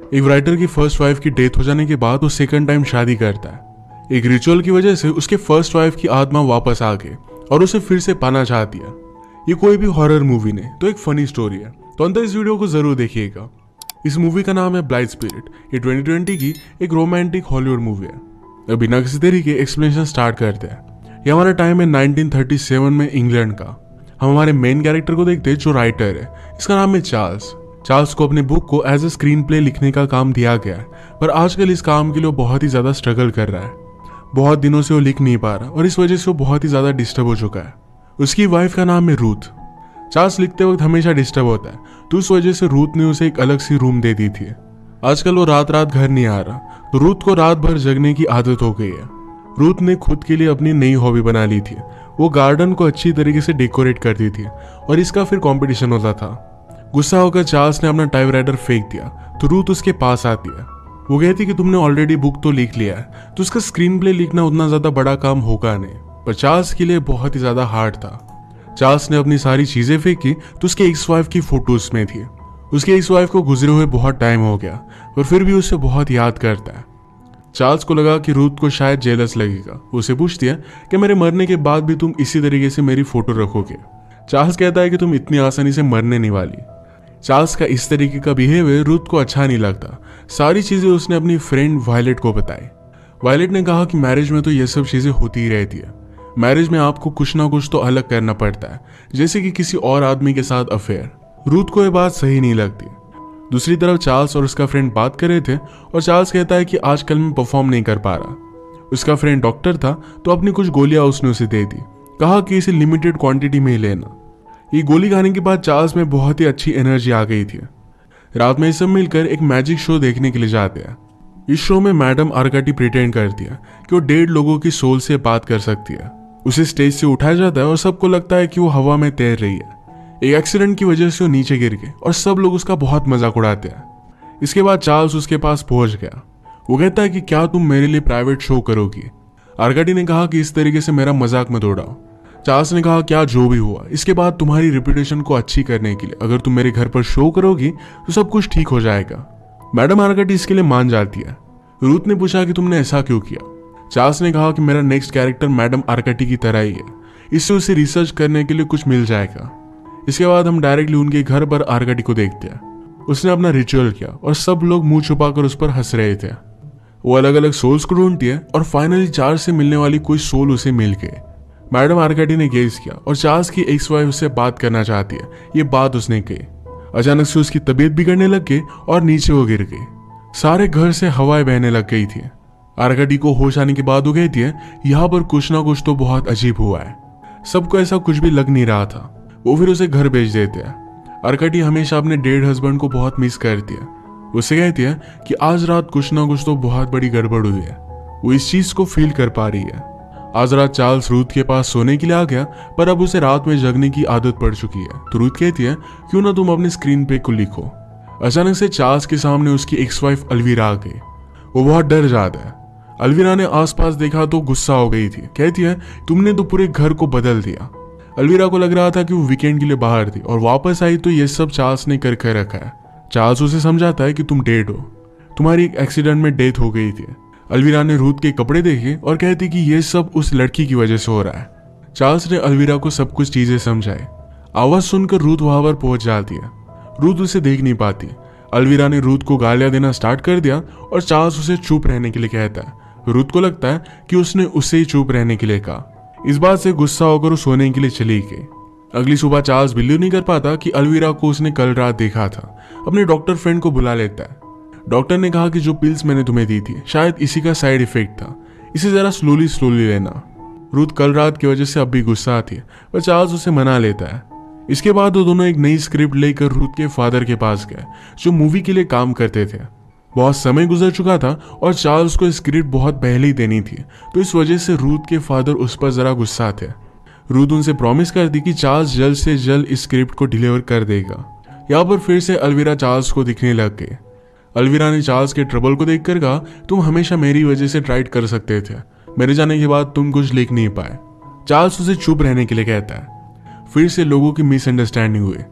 एक राइटर की first wife की डेथ हो जाने के बाद वो सेकंड टाइम शादी करता है। एक रिचुअल की वजह से उसके फर्स्ट वाइफ की आत्मा वापस आ गई और उसे फिर से पाना चाहती है। ये कोई भी हॉरर मूवी नहीं तो एक फनी स्टोरी है, तो अंदर इस वीडियो को जरूर देखिएगा। इस मूवी का नाम है ब्लाइंड स्पिरिट। ये 2020 की एक रोमांटिक हॉलीवुड मूवी है। अब बिना किसी तरीके एक्सप्लेनेशन स्टार्ट करते हैं। ये हमारा टाइम है 1937 में इंग्लैंड का। हम हमारे मेन कैरेक्टर को देखते हैं जो राइटर है, इसका नाम है चार्ल्स। चार्ल्स को अपने बुक को एज ए स्क्रीन प्ले लिखने का काम दिया गया है, पर आजकल इस काम के लिए बहुत ही ज्यादा स्ट्रगल कर रहा है। बहुत दिनों से वो लिख नहीं पा रहा और इस वजह से वो बहुत ही ज्यादा डिस्टर्ब हो चुका है। उसकी वाइफ का नाम है रूथ। चार्ल्स लिखते वक्त हमेशा डिस्टर्ब होता है, तो उस वजह से रूथ ने उसे एक अलग सी रूम दे दी थी। आजकल वो रात रात घर नहीं आ रहा, तो रूथ को रात भर जगने की आदत हो गई है। रूथ ने खुद के लिए अपनी नई हॉबी बना ली थी। वो गार्डन को अच्छी तरीके से डेकोरेट करती थी और इसका फिर कंपटीशन होता था। गुस्सा होकर चार्ल्स ने अपना टाइपराइटर फेंक दिया, तो रूथ उसके पास आती है। वो कहती कि तुमने ऑलरेडी बुक तो लिख लिया है, तो उसका स्क्रीन प्ले लिखना उतना ज्यादा बड़ा काम होगा नहीं। पर चार्ल्स के लिए बहुत ही ज्यादा हार्ड था। चार्ल्स ने अपनी सारी चीजें फेंकी तो उसके एक्स वाइफ की फोटो उसमें थी। उसके एक्स वाइफ को गुजरे हुए बहुत टाइम हो गया, पर फिर भी उसे बहुत याद करता है। चार्ल्स को लगा कि रूथ को शायद जेलस लगेगा। उसे पूछती है कि मेरे मरने के बाद भी तुम इसी तरीके से मेरी फोटो रखोगे। चार्ल्स कहता है कि तुम इतनी आसानी से मरने नहीं वाली। चार्ल्स का इस तरीके का बिहेवियर रूथ को अच्छा नहीं लगता। सारी चीजें उसने अपनी फ्रेंड वायलेट को बताई। वायलेट ने कहा कि मैरिज में तो ये सब चीजें होती ही रहती है। मैरिज में आपको कुछ ना कुछ तो अलग करना पड़ता है, जैसे कि किसी और आदमी के साथ अफेयर। रूथ को यह बात सही नहीं लगती। दूसरी तरफ चार्ल्स और उसका फ्रेंड बात कर रहे थे और चार्ल्स कहता है कि आजकल मैं परफॉर्म नहीं कर पा रहा। उसका फ्रेंड डॉक्टर था, तो अपनी कुछ गोलियां उसने उसे दे दी। कहा कि इसे लिमिटेड क्वांटिटी में ही लेना। ये गोली खाने के बाद चार्ल्स में बहुत ही अच्छी एनर्जी आ गई थी। रात में ये सब मिलकर एक मैजिक शो देखने के लिए जाते हैं। इस शो में मैडम आर्काटी प्रिटेंड करती है कि वो डेड लोगों की सोल से बात कर सकती है। उसे स्टेज से उठाया जाता है और सबको लगता है कि वो हवा में तैर रही है। एक एक्सीडेंट की वजह से वो नीचे गिर गए और सब लोग उसका बहुत मजाक उड़ाते हैं। इसके बाद चार्ल्स उसके पास पहुंच गया। वो कहता है कि क्या तुम मेरे लिए प्राइवेट शो करोगी। आर्काटी ने कहा कि इस तरीके से मेरा मजाक मत उड़ाओ। चार्ल्स ने कहा क्या जो भी हुआ, इसके बाद तुम्हारी रेपुटेशन को अच्छी करने के लिए अगर तुम मेरे घर पर शो करोगी तो सब कुछ ठीक हो जाएगा। मैडम आर्काटी इसके लिए मान जाती है। रूथ ने पूछा कि तुमने ऐसा क्यों किया। चार्ल्स ने कहा कि मेरा नेक्स्ट कैरेक्टर मैडम आर्काटी की तरह ही है, इससे उसे रिसर्च करने के लिए कुछ मिल जाएगा। इसके बाद हम डायरेक्टली उनके घर पर आर्काटी को देखते हैं। उसने अपना रिचुअल किया और सब लोग मुंह छुपाकर उस पर हंस रहे थे। वो अलग अलग सोल्स को ढूंढती है और फाइनली चार्ल्स से मिलने वाली कोई सोल उसे मिल गई। मैडम आर्काटी ने गेस किया और चार्ल्स की एक्स वाइफ उससे बात करना चाहती है, ये बात उसने कही। अचानक से उसकी तबीयत बिगड़ने लग गई और नीचे वो गिर गई। सारे घर से हवाएं बहने लग गई थी। आर्काटी को होश आने के बाद वो कहती है यहाँ पर कुछ ना कुछ तो बहुत अजीब हुआ है। सबको ऐसा कुछ भी लग नहीं रहा था। वो फिर उसे घर भेज देते हैं। आर्काटी हमेशा अपने डेड हस्बैंड को बहुत मिस करती है। उसे कहती है कि आज रात कुछ ना कुछ तो बहुत बड़ी गड़बड़ हुई है। वो इस चीज को फील कर पा रही है। आज रात चार्ल्स रूथ के पास सोने के लिए आ गया, पर अब उसे रात में जगने की आदत पड़ चुकी है। तो रूथ कहती है क्यों ना तुम अपने स्क्रीन पे को लिखो। अचानक से चार्ल्स के सामने उसकी एक्स वाइफ अल्वीरा आ गई। वो बहुत डर जाता है। अल्वीरा ने आसपास देखा तो गुस्सा हो गई थी। कहती है तुमने तो पूरे घर को बदल दिया। अल्वीरा को लग रहा था कि वो वीकेंड के लिए बाहर थी और वापस आई तो ये सब चार्ल्स ने करके रखा है। चार्ल्स उसे समझाता है कि तुम डेड हो, तुम्हारी एक एक्सीडेंट में डेथ हो गई थी। अल्वीरा ने रूथ के कपड़े देखे और कहती कि ये सब उस लड़की की वजह से हो रहा है। चार्ल्स ने अल्वीरा को सब कुछ चीजें समझाई। आवाज सुनकर रूथ वहां पर पहुंच जाती है। रूथ उसे देख नहीं पाती। अल्वीरा ने रूथ को गालियां देना स्टार्ट कर दिया और चार्ल्स उसे चुप रहने के लिए कहता है। रूथ को लगता है कि उसने उसे ही चुप रहने के लिए कहा। इस बात से गुस्सा होकर वो सोने के लिए चली गई। अगली सुबह चार्ल्स बिलीव नहीं कर पाता कि अल्वीरा को उसने कल रात देखा था। अपने डॉक्टर फ्रेंड को बुला लेता है। डॉक्टर ने कहा कि जो पिल्स मैंने तुम्हें दी थी शायद इसी का साइड इफेक्ट था, इसे जरा स्लोली लेना। रूथ कल रात की वजह से अब भी गुस्सा थी, पर चार्ल्स उसे मना लेता है। इसके बाद वो दोनों एक नई स्क्रिप्ट लेकर रूथ के फादर के पास गए, जो मूवी के लिए काम करते थे। बहुत समय गुजर चुका था और चार्ल्स को स्क्रिप्ट बहुत पहले ही देनी थी, तो इस वजह से रूथ के फादर उस पर जरा गुस्सा थे। रूथ उनसे प्रॉमिस कर दी कि चार्ल्स जल्द से जल्द इस स्क्रिप्ट को डिलीवर कर देगा। यहाँ पर फिर से अल्वीरा चार्ल्स को दिखने लग गई। अल्वीरा ने चार्ल्स के ट्रबल को देखकर कहा तुम हमेशा मेरी वजह से ट्राइड कर सकते थे, मेरे जाने के बाद तुम कुछ लिख नहीं पाए। चार्ल्स उसे चुप रहने के लिए कहता है। फिर से लोगों की मिसअंडरस्टैंडिंग हुई।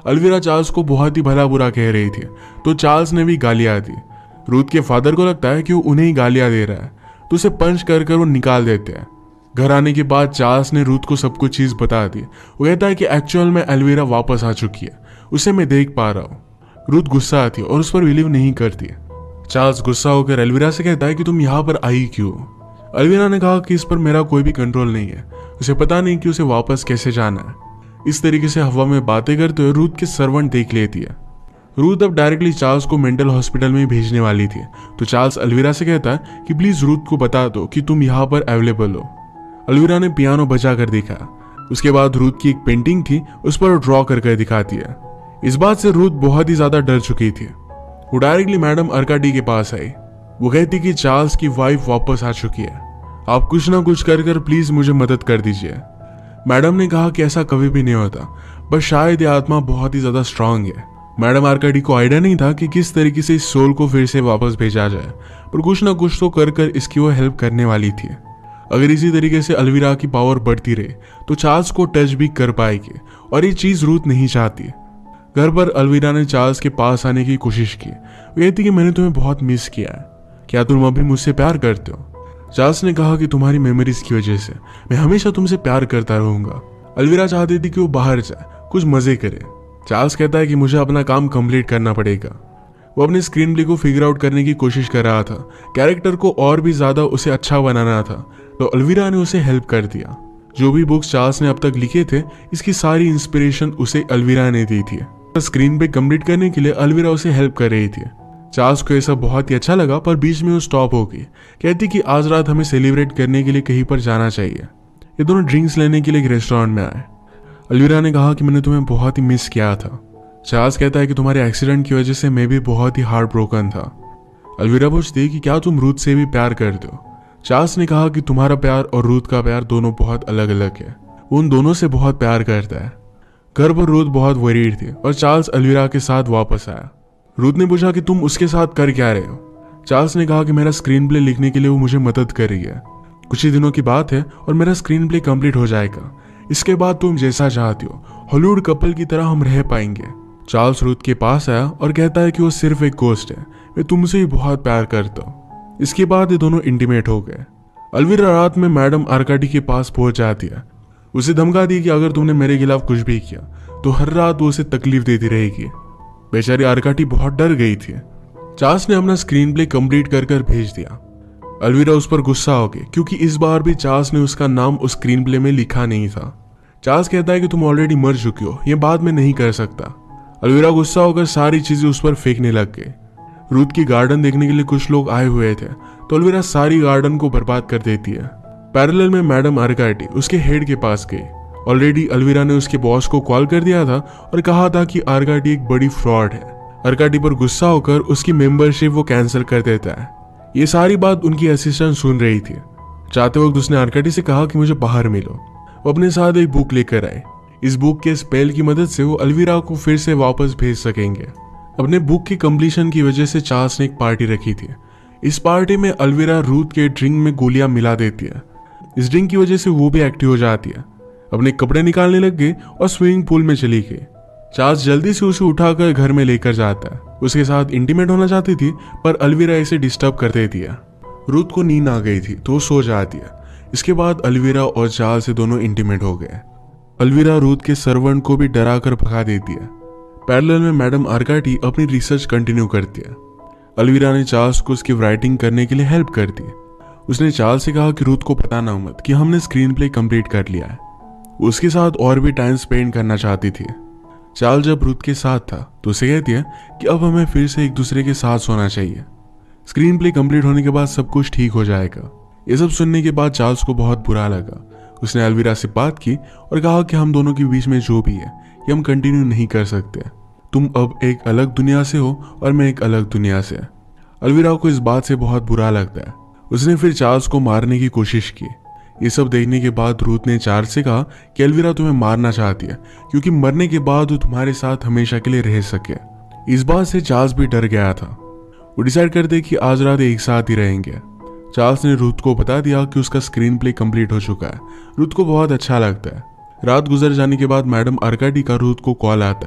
अल्वीरा चार्ल्स को बहुत ही भला बुरा कह रही थी, तो चार्ल्स ने भी गालियां दी। रूथ के फादर को लगता है कि वो उन्हें ही गालियां दे रहा है, तो उसे पंच कर वो निकाल देते हैं। घर आने के बाद चार्ल्स ने रूथ को सब कुछ चीज बता दी। वो कहता है कि एक्चुअल में अल्वीरा वापस आ चुकी है, उसे मैं देख पा रहा हूँ। रूथ गुस्सा आती है और उस पर बिलीव नहीं करती है। चार्ल्स गुस्सा होकर अल्वीरा से कहता है कि तुम यहाँ पर आई क्यों। अल्वीरा ने कहा कि इस पर मेरा कोई भी कंट्रोल नहीं है, उसे पता नहीं कि उसे वापस कैसे जाना है। इस तरीके से हवा में बातें करते हुए रूथ के सर्वेंट देख लेती है। रूथ अब डायरेक्टली चार्ल्स को मेंटल हॉस्पिटल में भेजने वाली थी, तो चार्ल्स अल्वीरा से कहता है कि प्लीज रूथ को बता दो कि तुम यहाँ पर अवेलेबल हो। अल्वीरा ने पियानो बजा कर देखा। उसके बाद रूथ की एक पेंटिंग थी, उस पर ड्रॉ करके दिखाती है। इस बात से रूथ बहुत ही ज्यादा डर चुकी थी। वो डायरेक्टली मैडम अर्काडी के पास आई। वो कहती कि चार्ल्स की वाइफ वापस आ चुकी है, आप कुछ ना कुछ कर प्लीज मुझे मदद कर दीजिए। मैडम ने कहा कि ऐसा कभी भी नहीं होता, बस शायद ये आत्मा बहुत ही ज्यादा स्ट्रांग है। मैडम अर्काडी को आइडिया नहीं था कि किस तरीके से इस सोल को फिर से वापस भेजा जाए, पर कुछ ना कुछ तो कर इसकी वो हेल्प करने वाली थी। अगर इसी तरीके से अल्वीरा की पावर बढ़ती रहे तो चार्ल्स को टच भी कर पाएगी, और ये चीज रूथ नहीं चाहती। घर पर अल्वीरा ने चार्ल्स के पास आने की कोशिश की। वो कहती कि मैंने तुम्हें बहुत मिस किया है, क्या तुम अभी मुझसे प्यार करते हो। चार्ल्स ने कहा कि तुम्हारी मेमोरीज की वजह से मैं हमेशा तुमसे प्यार करता रहूंगा। अल्वीरा चाहती थी कि वो बाहर जाए, कुछ मजे करे। चार्ल्स कहता है कि मुझे अपना काम कंप्लीट करना पड़ेगा। वो अपने स्क्रीन प्ले को फिगर आउट करने की कोशिश कर रहा था, कैरेक्टर को और भी ज्यादा उसे अच्छा बनाना था, तो अल्वीरा ने उसे हेल्प कर दिया। जो भी बुक्स चार्ल्स ने अब तक लिखे थे, इसकी सारी इंस्पिरेशन उसे अल्वीरा ने दी थी। स्क्रीन पे कंप्लीट करने के लिए अल्वीरा उसे हेल्प कर रही थी। चार्ल्स को यह सब बहुत ही अच्छा लगा, पर बीच में वो स्टॉप हो गई। कहती कि आज रात हमें सेलिब्रेट करने के लिए कहीं पर जाना चाहिए। ये दोनों ड्रिंक्स लेने के लिए एक रेस्टोरेंट में आए। अल्वीरा ने कहा कि मैंने तुम्हें बहुत ही मिस किया था। चार्ल्स कहता है कि तुम्हारे एक्सीडेंट की वजह से मैं भी बहुत ही हार्ट ब्रोकन था। अल्वीरा पूछती है कि क्या तुम रूथ से भी प्यार करते हो। चार्ल्स ने कहा कि तुम्हारा प्यार और रूथ का प्यार दोनों बहुत अलग अलग है, वो उन दोनों से बहुत प्यार करता है। घर पर रूथ बहुत वरीड थी और चार्ल्स अल्वीरा के साथ वापस आया। रूथ ने पूछा कि तुम उसके साथ कर क्या रहे हो। चार्ल्स ने कहा कि मेरा स्क्रीन प्ले लिखने के लिए वो मुझे मदद कर रही है। कुछ ही दिनों की बात है और मेरा स्क्रीन प्ले कंप्लीट हो जाएगा। इसके बाद तुम जैसा चाहती हो, हॉलीवुड कपल की तरह हम रह पाएंगे। चार्ल्स रूथ के पास आया और कहता है कि वो सिर्फ एक गोस्ट है, मैं तुमसे ही बहुत प्यार करता हूँ। इसके बाद ये दोनों इंटीमेट हो गए। अल्वीरा रात में मैडम अर्काडी के पास पहुंच जाती है। उसे धमका दी कि अगर तुमने मेरे खिलाफ कुछ भी किया तो हर रात वो उसे तकलीफ देती रहेगी। बेचारी अर्काडी बहुत डर गई थी। चार्ल्स ने अपना स्क्रीन प्ले कंप्लीट कर भेज दिया। अल्वीरा उस पर गुस्सा हो गई, क्योंकि इस बार भी चार्ल्स ने उसका नाम उस स्क्रीन प्ले में लिखा नहीं था। चार्ल्स कहता है कि तुम ऑलरेडी मर चुकी हो, ये बात मैं नहीं कर सकता। अल्वीरा गुस्सा होकर सारी चीजें उस पर फेंकने लग गई। रूथ की गार्डन देखने के लिए कुछ लोग आए हुए थे, तो अल्वीरा सारी गार्डन को बर्बाद कर देती है। पैरेलल में मैडम अर्काडी उसके हेड के पास गई। ऑलरेडी अल्वीरा ने उसके बॉस को कॉल कर दिया था और कहा था कि अर्काडी एक बड़ी फ्रॉड है। अर्काडी पर गुस्सा होकर उसकी मेंबरशिप वो कैंसिल कर देता है। ये सारी बात उनकी असिस्टेंट सुन रही थी। जाते वक्त उसने अर्काडी से कहा कि मुझे बाहर मिलो। वो अपने साथ एक बुक लेकर आए। इस बुक के स्पेल की मदद से वो अल्वीरा को फिर से वापस भेज सकेंगे। अपने बुक की कंप्लीशन की वजह से चार्ल्स ने एक पार्टी रखी थी। इस पार्टी में अल्वीरा रूथ के ड्रिंक में गोलियां मिला देती है। इस ड्रिंक की वजह से वो भी एक्टिव हो जाती है। अपने कपड़े निकालने लग गई और स्विमिंग पूल में चली गई। चार्ल्स जल्दी से उसे उठाकर घर में लेकर जाता है। उसके साथ इंटीमेट होना चाहती थी, पर अल्वीरा इसे डिस्टर्ब कर देती है। रूथ को नींद आ गई थी तो वो सो जाती है। इसके बाद अल्वीरा और चार्ल्स से दोनों इंटीमेट हो गए। अल्वीरा रूथ के सर्वेंट को भी डरा कर भगा देती है। पैरेलल में मैडम अर्काडी अपनी रिसर्च कंटिन्यू करती है। अल्वीरा ने चार्ल्स को उसकी राइटिंग करने के लिए हेल्प कर दी। उसने चार्ल्स से कहा कि रूथ को बताना मत कि हमने स्क्रीन प्ले कंप्लीट कर लिया है। वो उसके साथ और भी टाइम स्पेंड करना चाहती थी। चार्ल्स जब रूथ के साथ था तो उसे कहती है कि अब हमें फिर से एक दूसरे के साथ सोना चाहिए। स्क्रीन प्ले कंप्लीट होने के बाद सब कुछ ठीक हो जाएगा। ये सब सुनने के बाद चार्ल्स को बहुत बुरा लगा। उसने अल्वीरा से बात की और कहा कि हम दोनों के बीच में जो भी है ये हम कंटिन्यू नहीं कर सकते। तुम अब एक अलग दुनिया से हो और मैं एक अलग दुनिया से। अल्वीरा को इस बात से बहुत बुरा लगता है। उसने फिर चार्ल्स को मारने की कोशिश की। ये सब देखने के बाद रूथ ने चार्ल्स से कहा कि अल्वीरा तुम्हें मारना चाहती है, क्योंकि मरने के बाद वो तुम्हारे साथ हमेशा के लिए रह सके। इस बात से चार्ल्स भी डर गया था। वो डिसाइड करते कि आज रात एक साथ ही रहेंगे। चार्ल्स ने रूथ को बता दिया कि उसका स्क्रीन प्ले कंप्लीट हो चुका है। रूथ को बहुत अच्छा लगता है। रात गुजर जाने के बाद मैडम अर्काडी का रूथ को कॉल आता है।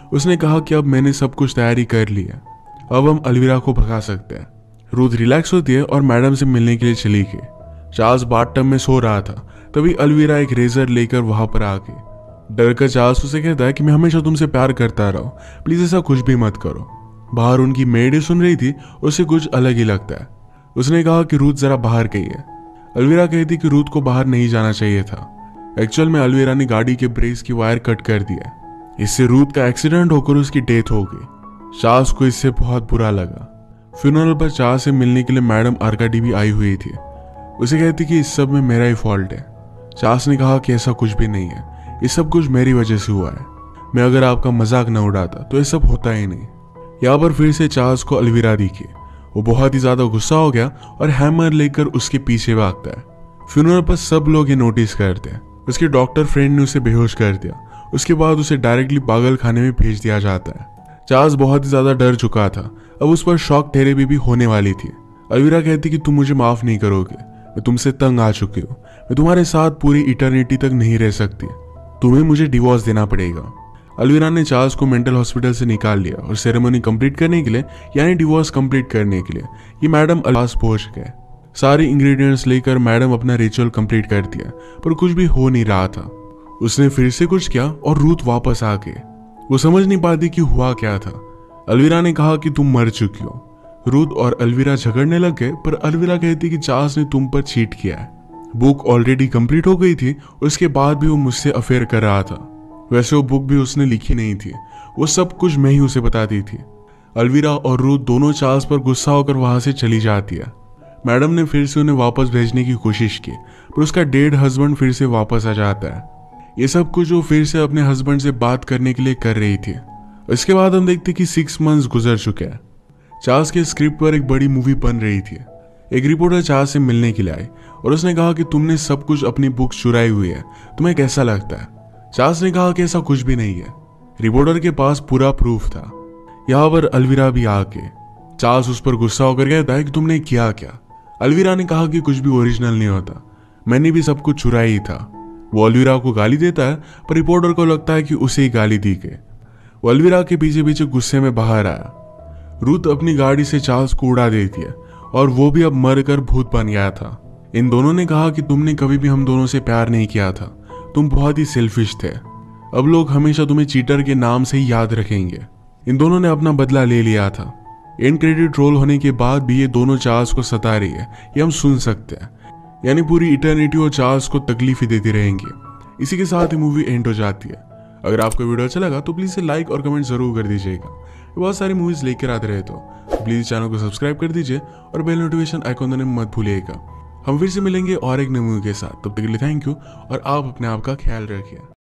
उसने कहा कि अब मैंने सब कुछ तैयारी कर ली है, अब हम अलविरा को भगा सकते हैं। रूथ रिलैक्स होती है और मैडम से मिलने के लिए चली गई। चार्ल्स बाथटब में सो रहा था, तभी अलविरा एक रेजर लेकर वहां पर आ गई। डरकर चार्ल्स उसे कहता है कि मैं हमेशा तुमसे प्यार करता रहा हूं, प्लीज ऐसा कुछ भी मत करो। बाहर उनकी मेड सुन रही थी, उसे कुछ अलग ही लगता है। उसने कहा कि रूथ जरा बाहर गई है। अलविरा कहती कि रूथ को बाहर नहीं जाना चाहिए था। एक्चुअल में अलविरा ने गाड़ी के ब्रेक्स की वायर कट कर दिया। इससे रूथ का एक्सीडेंट होकर उसकी डेथ हो गई। चार्ल्स को इससे बहुत बुरा लगा। फ्यूनरल पर चार्ल्स से मिलने के लिए मैडम आर्काडी भी आई हुई थी। उसे कहती कि इस सब में मेरा ही फॉल्ट है। चार्ल्स ने कहा कि ऐसा कुछ भी नहीं है, ये सब कुछ मेरी वजह से हुआ है। मैं अगर आपका मजाक न उड़ाता तो ये सब होता ही नहीं। यहाँ पर फिर से चार्ल्स को अलविरा दिखी। वो बहुत ही ज्यादा गुस्सा हो गया और हैमर लेकर उसके पीछे भागता है। फ्यूनरल पर सब लोग ये नोटिस करते हैं। उसके डॉक्टर फ्रेंड ने उसे बेहोश कर दिया। उसके बाद उसे डायरेक्टली पागल खाने में भेज दिया जाता है। चार्ल्स बहुत ही ज्यादा डर चुका था। अब उस पर शॉक थेरेपी भी होने वाली थी। अलविरा कहती कि तुम मुझे माफ नहीं करोगे, मैं तुमसे तंग आ चुकी हूँ, मैं तुम्हारे साथ पूरी इटर्निटी तक नहीं रह सकती, तुम्हें मुझे डिवोर्स देना पड़ेगा। अलविरा ने चार्ल्स को मेंटल हॉस्पिटल से निकाल लिया और सेरेमनी कंप्लीट करने के लिए, यानी डिवोर्स कंप्लीट करने के लिए, ये मैडम पास पहुंच गए। सारे इंग्रेडिएंट्स लेकर मैडम अपना रिचुअल कंप्लीट कर दिया, पर कुछ भी हो नहीं रहा था। उसने फिर से कुछ किया और रूथ वापस आ गए। वो समझ नहीं पाती कि हुआ क्या था। अलविरा ने कहा कि तुम मर चुकी हो। रूथ और अलविरा झगड़ने लग गए, पर अलविरा कहती कि चार्ल्स ने तुम पर चीट किया है। बुक ऑलरेडी कंप्लीट हो गई थी, उसके बाद भी वो मुझसे अफेयर कर रहा था। वैसे वो बुक भी उसने लिखी नहीं थी, वो सब कुछ मैं ही उसे बताती थी। अलविरा और रूथ दोनों चार्ल्स पर गुस्सा होकर वहां से चली जाती है। मैडम ने फिर से उन्हें वापस भेजने की कोशिश की, पर उसका डेड हस्बैंड फिर से वापस आ जाता है। ये सब कुछ वो फिर से अपने हस्बैंड से बात करने के लिए कर रही थी। इसके बाद हम देखते कि 6 मंथ्स गुजर चुके हैं। चार्ल्स के स्क्रिप्ट पर एक बड़ी मूवी बन रही थी। एक रिपोर्टर चार्ल्स से मिलने के लिए आई और उसने कहा कि तुमने सब कुछ अपनी बुक चुराई हुई है, तुम्हें कैसा लगता है? चार्ल्स ने कहा कि ऐसा कुछ भी नहीं है। रिपोर्टर के पास पूरा प्रूफ था। यहाँ पर अलविरा भी आके चार्ल्स उस पर गुस्सा होकर कहता है कि तुमने किया क्या? अलविरा ने कहा कि कुछ भी ओरिजिनल नहीं होता, मैंने भी सब कुछ चुराया ही था। वो अलविरा को गाली देता है, पर रिपोर्टर को लगता है कि उसे ही गाली दी गई। वो अलविरा के पीछे पीछे गुस्से में बाहर आया। रूथ अपनी गाड़ी से चार्ल्स को उड़ा देती है और वो भी अब मर कर भूत बन गया था। इन दोनों ने कहा कि तुमने कभी भी हम दोनों से प्यार नहीं किया था, तुम बहुत ही सेल्फिश थे। अब लोग हमेशा तुम्हें चीटर के नाम से ही याद रखेंगे। इन दोनों ने अपना बदला ले लिया था। एंड क्रेडिट रोल होने के बाद भी ये दोनों चार्ल्स को सता रही है, ये हम सुन सकते हैं। यानी पूरी इटर्निटी वो चार्ल्स को तकलीफ ही देती रहेंगी। इसी के साथ ही मूवी एंड हो जाती है। अगर आपको वीडियो अच्छा लगा तो प्लीज़ इसे लाइक और कमेंट जरूर कर दीजिएगा। बहुत सारी मूवीज लेकर आते रहे तो प्लीज़ चैनल को सब्सक्राइब कर दीजिए और बेल नोटिफिकेशन आइकॉन देने मत भूलिएगा। हम फिर से मिलेंगे और एक नई मूवी के साथ। तब तक के लिए थैंक यू और आप अपने आप का ख्याल रखिए।